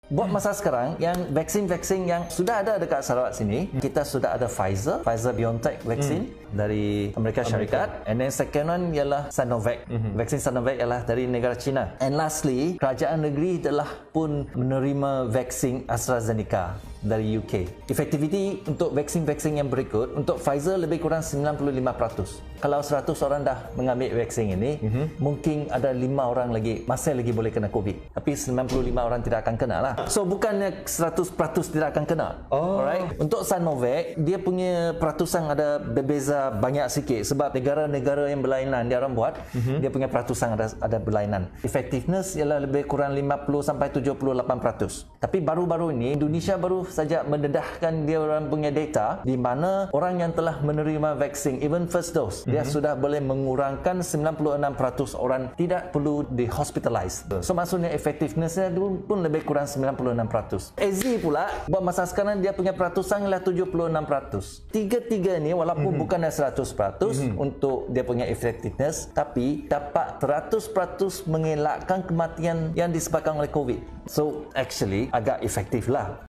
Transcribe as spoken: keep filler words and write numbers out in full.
Buat masa sekarang, yang vaksin-vaksin yang sudah ada dekat Sarawak sini, kita sudah ada Pfizer, Pfizer-BioNTech vaksin hmm. dari Amerika Syarikat. And then second one ialah Sinovac. Hmm. Vaksin Sinovac ialah dari negara China. And lastly, kerajaan negeri telah pun menerima vaksin AstraZeneca dari U K. Efektiviti untuk vaksin-vaksin yang berikut, untuk Pfizer lebih kurang sembilan puluh lima peratus. Kalau seratus orang dah mengambil vaksin ini, mm-hmm. mungkin ada lima orang lagi masih lagi boleh kena COVID. Tapi sembilan puluh lima orang tidak akan kena lah. So bukannya seratus peratus tidak akan kena. Oh. Alright. Untuk Sinovac, dia punya peratusan ada berbeza banyak sikit sebab negara-negara yang berlainan dia orang buat, mm-hmm. dia punya peratusan ada ada berlainan. Effectiveness ialah lebih kurang lima puluh sampai tujuh puluh lapan peratus. Tapi baru-baru ini Indonesia baru saja mendedahkan dia orang punya data di mana orang yang telah menerima vaksin even first dose, mm-hmm. dia sudah boleh mengurangkan sembilan puluh enam peratus orang tidak perlu di hospitalize. So maksudnya effectiveness-nya pun lebih kurang sembilan puluh enam peratus. A Z pula buat masa sekarang dia punya peratusan ialah tujuh puluh enam peratus. Tiga-tiga ni walaupun mm-hmm. bukan seratus peratus mm-hmm. untuk dia punya effectiveness, tapi dapat seratus peratus mengelakkan kematian yang disebabkan oleh COVID. So actually agak efektif lah.